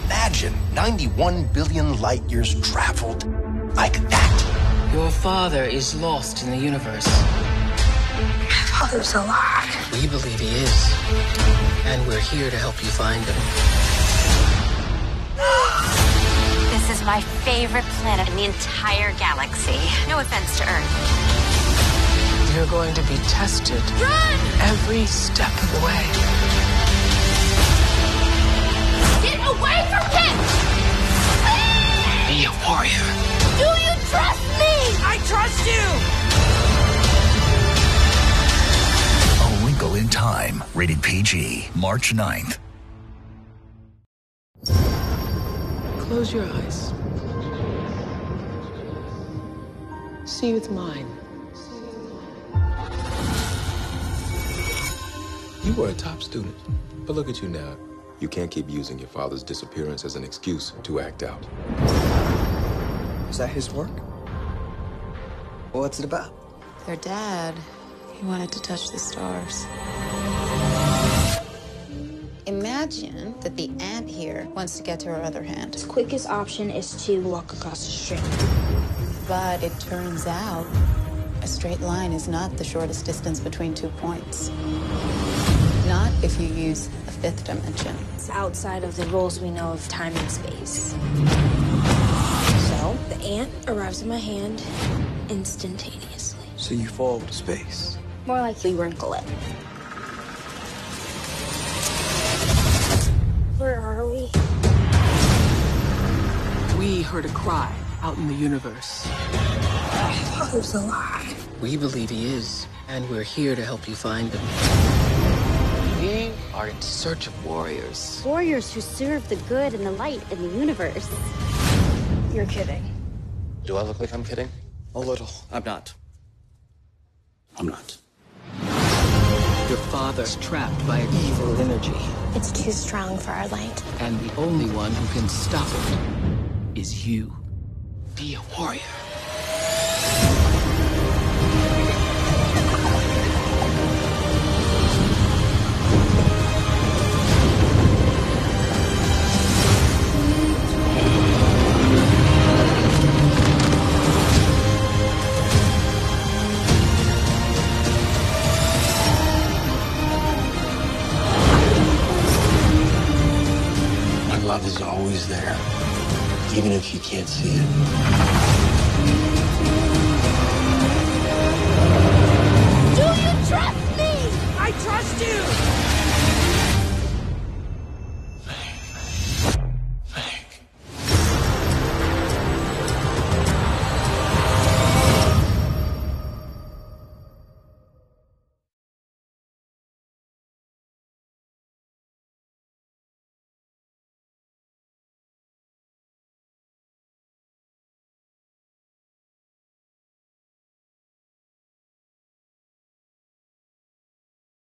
Imagine 91 billion light years traveled like that. Your father is lost in the universe. My father's alive. We believe he is. And we're here to help you find him. This is my favorite planet in the entire galaxy. No offense to Earth. You're going to be tested. Run! Every step of the way. Get away from him! Be a warrior. Do you trust me? I trust you! A Wrinkle in Time. Rated PG. March 9th. Close your eyes. See with mine. You were a top student, but look at you now. You can't keep using your father's disappearance as an excuse to act out. Is that his work? What's it about? Their dad, he wanted to touch the stars. Imagine that the ant here wants to get to her other hand. The quickest option is to walk across the street. But it turns out a straight line is not the shortest distance between 2 points. Not if you use a fifth dimension. It's outside of the rules we know of time and space. So, the ant arrives in my hand instantaneously. So you fall to space. More likely wrinkle it. Where are we? We heard a cry out in the universe. My father's alive. We believe he is, and we're here to help you find him. We are in search of warriors. Warriors who serve the good and the light in the universe. You're kidding. Do I look like I'm kidding? A little. I'm not. I'm not. Your father's trapped by an evil energy, It's too strong for our light. and the only one who can stop it is you. Be a warrior. My love is always there, even if you can't see it.